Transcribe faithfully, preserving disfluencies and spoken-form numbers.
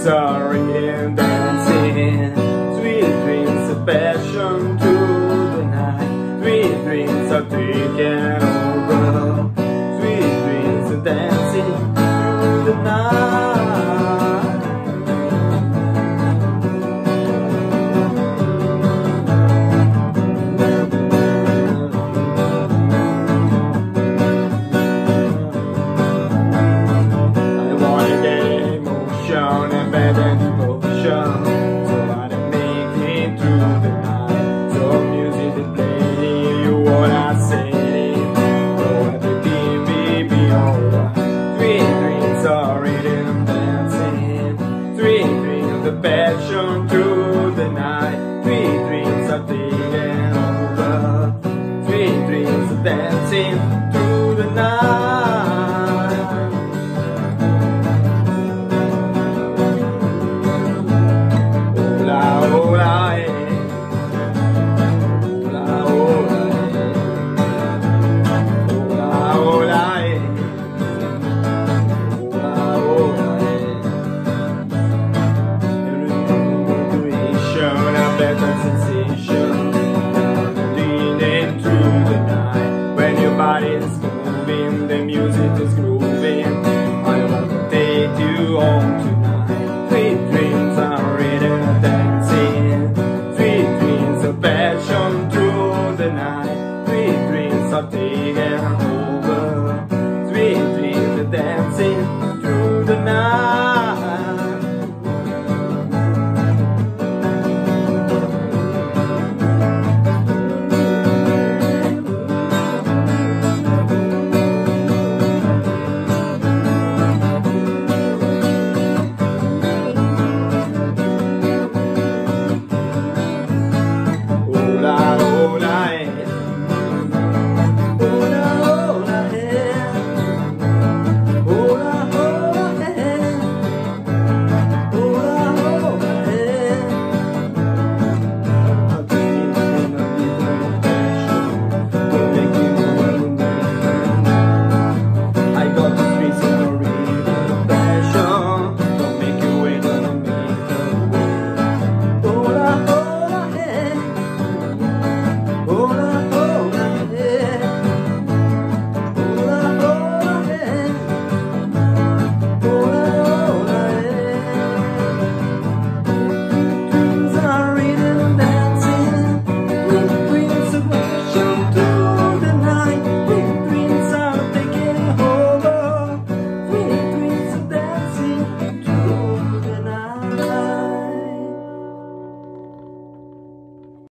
are in dancing. Sweet dreams of passion to the night. Sweet dreams of taking over. Sweet dreams of dancing through the night. And bad and emotion, so I done make it through the night. So music is playing what I say, so everything will be alright. Sweet dreams are rhythm dancing, sweet dreams of passion through the night. Sweet dreams are taking over, sweet dreams of dancing